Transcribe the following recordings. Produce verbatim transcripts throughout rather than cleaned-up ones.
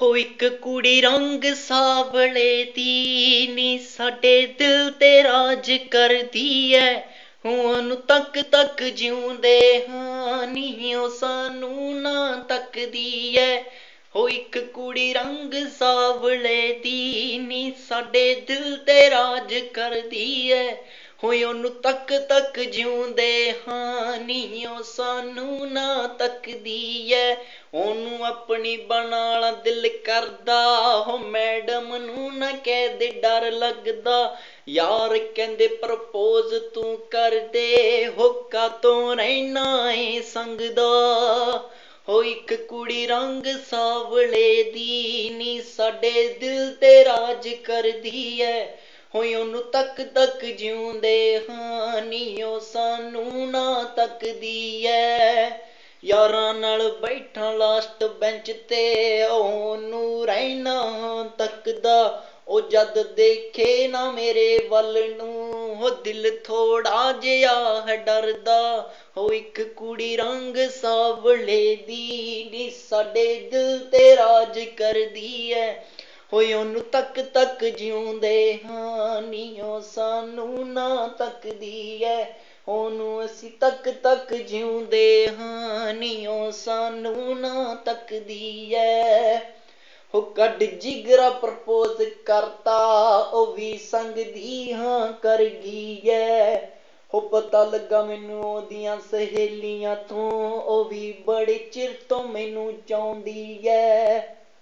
ਹੋ ਇੱਕ ਕੁੜੀ ਰੰਗ ਸਾਵਲੇ ਦੀ ਨੀ ਸਾਡੇ ਦਿਲ ਤੇ ਰਾਜ ਕਰਦੀ ਐ। ਉਹਨੂੰ ਤੱਕ ਤੱਕ ਜਿਉਂਦੇ ਹਾਂ ਨੀ ਉਹ ਸਾਨੂੰ ਨਾ ਤੱਕਦੀ ਐ। ਹੋ ਇੱਕ ਕੁੜੀ ਰੰਗ ਸਾਵਲੇ ਦੀ ਨੀ ਸਾਡੇ ਦਿਲ ਤੇ ਰਾਜ ਕਰਦੀ ਐ। ਹੋਏ ਉਹਨੂੰ ਤੱਕ ਤੱਕ ਜਿਉਂਦੇ ਹਾਂ ਨੀ ਉਹ ਸਾਨੂੰ ਨਾ ਤੱਕਦੀ ਐ। ਉਹਨੂੰ ਆਪਣੀ ਬਣਾਲਾ ਦਿਲ ਕਰਦਾ ਹੋ ਮੈਡਮ ਨੂੰ ਨਾ ਕਹਿ ਦੇ ਡਰ ਲੱਗਦਾ। ਯਾਰ ਕਹਿੰਦੇ ਪ੍ਰਪੋਜ਼ ਤੂੰ ਕਰਦੇ ਹੋ ਕਾਤੋਂ ਰਹਿਣਾ ਏ ਸੰਗਦਾ। ਹੋ ਇੱਕ ਕੁੜੀ ਰੰਗ ਸਾਵਲੇ ਦੀ ਨੀ ਸਾਡੇ ਦਿਲ ਤੇ ਰਾਜ ਕਰਦੀ ਐ। ਹੋਏ ਉਹਨੂੰ ਤੱਕ ਤੱਕ ਜਿਉਂਦੇ ਹਾਂ ਨੀ ਉਹ ਸਾਨੂੰ ਨਾ ਤੱਕਦੀ ਐ। ਯਾਰਾਂ ਨਾਲ ਬੈਠਾ ਲਾਸਟ ਬੈਂਚ ਤੇ ਉਹਨੂੰ ਰਹਿਣਾ ਤੱਕਦਾ। ਉਹ ਜਦ ਦੇਖੇ ਨਾ ਮੇਰੇ ਵੱਲ ਨੂੰ ਉਹ ਦਿਲ ਥੋੜਾ ਜਿਹਾ ਹੈ ਡਰਦਾ। ਹੋ ਇੱਕ ਕੁੜੀ ਰੰਗ ਸਾਵਲੇ ਦੀ ਨੀ ਸਾਡੇ ਦਿਲ ਤੇ ਰਾਜ ਕਰਦੀ ਐ। ਹੋਏ ਉਹਨੂੰ ਤੱਕ ਤੱਕ ਜਿਉਂਦੇ ਹਾਂ ਨੀ ਉਹ ਸਾਨੂੰ ਨਾ ਤੱਕਦੀ ਐ। ਉਹਨੂੰ ਅਸੀਂ ਤੱਕ ਤੱਕ ਜਿਉਂਦੇ ਹਾਂ ਨੀ ਉਹ ਸਾਨੂੰ ਨਾ ਤੱਕਦੀ ਐ। ਹੋ ਕੱਢ ਜਿਗਰਾ ਪ੍ਰਪੋਜ਼ ਕਰਤਾ ਉਹ ਵੀ ਸੰਗਦੀ ਹਾਂ ਕਰ ਗਈ ਐ। ਹੋ ਪਤਾ ਲੱਗਾ ਮੈਨੂੰ ਉਹਦੀਆਂ ਸਹੇਲੀਆਂ ਤੋਂ ਉਹ ਵੀ ਬੜੇ ਚਿਰ ਤੋਂ ਮੈਨੂੰ ਚਾਹੁੰਦੀ ਐ।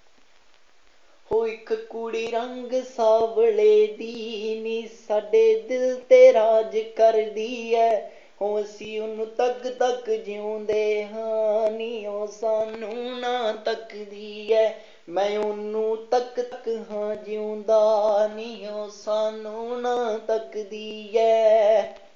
ਹੋ ਇੱਕ ਕੁੜੀ ਰੰਗ ਸਾਵਲੇ ਦੀ ਨੀ ਸਾਡੇ ਦਿਲ ਤੇ ਰਾਜ ਕਰਦੀ ਐ। ਹੋ ਅਸੀਂ ਉਹਨੂੰ ਤੱਕ ਤੱਕ ਜਿਉਂਦੇ ਹਾਂ ਨੀ ਉਹ ਸਾਨੂੰ ਨਾ ਤੱਕਦੀ ਐ। ਮੈਂ ਉਹਨੂੰ ਤੱਕ ਤੱਕ ਹਾਂ ਜਿਉਂਦਾ ਨੀ ਉਹ ਸਾਨੂੰ ਨਾ ਤੱਕਦੀ ਐ।